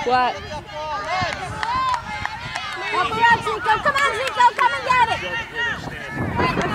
What? Help her out, Zico. Come on, Zico. Come and get it.